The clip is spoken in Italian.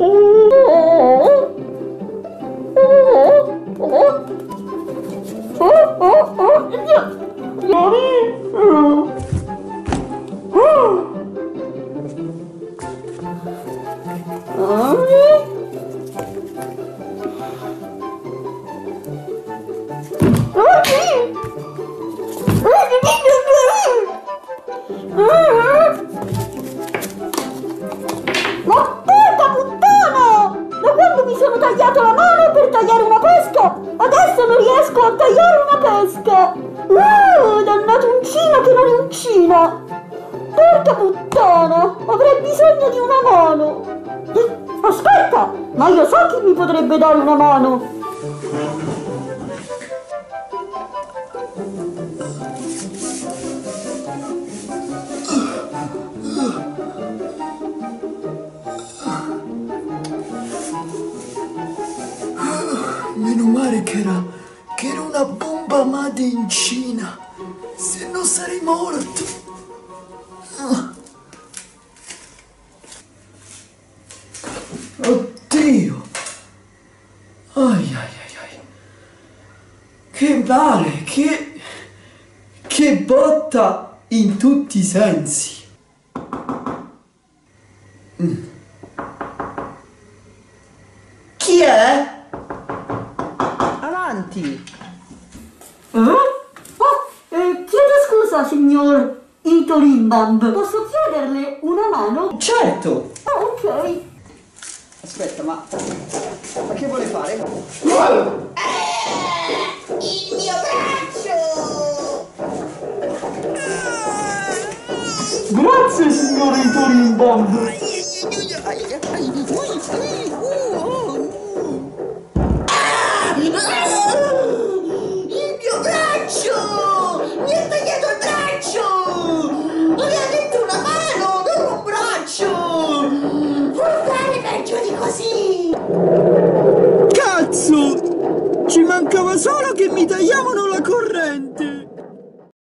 Ma porca puttana! Da quando mi sono tagliato la mano per tagliare una pesca, adesso non riesco a tagliare una pesca! Dannato uncino che non è uncina! Porca puttana! Avrei bisogno di una mano! Aspetta! Ma io so chi mi potrebbe dare una mano! Meno male che era una bomba made in Cina, se no sarei morto. Oddio! Ai ai ai ai! Che male, che botta in tutti i sensi. Chi è? Avanti! Chiedo scusa, signor Itolimbamb. Posso chiederle una mano? Certo! Ok. Aspetta, ma che vuole fare? Il mio braccio! Grazie, signore Itolimbamb! Il mio braccio! Mi ha tagliato il braccio! Aveva detto una mano, non un braccio! Può fare peggio di così!